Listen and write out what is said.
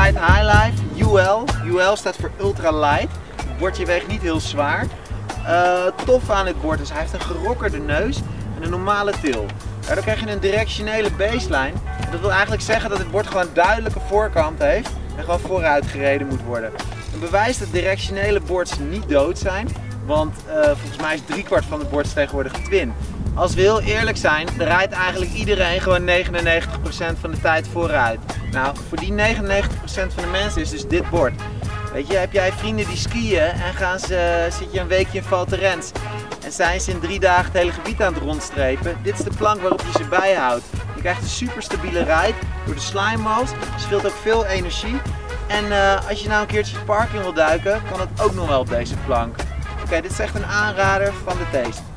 Ride Highlife UL. UL staat voor Ultra Light. Het bordje weegt niet heel zwaar. Tof aan dit bord is, hij heeft een gerokkerde neus en een normale til. Daardoor krijg je een directionele baseline. Dat wil eigenlijk zeggen dat het bord gewoon een duidelijke voorkant heeft en gewoon vooruit gereden moet worden. Een bewijs dat directionele boards niet dood zijn, want volgens mij is 3/4 van de boards tegenwoordig twin. Als we heel eerlijk zijn, dan rijdt eigenlijk iedereen gewoon 99% van de tijd vooruit. Nou, voor die 99% van de mensen is dus dit bord. Weet je, heb jij vrienden die skiën en zit je een weekje in Val Thorens en zijn ze in 3 dagen het hele gebied aan het rondstrepen. Dit is de plank waarop je ze bijhoudt. Je krijgt een super stabiele ride door de slime modes, scheelt ook veel energie. En als je nou een keertje het park in wil duiken, kan het ook nog wel op deze plank. Oké, dit is echt een aanrader van de Taste.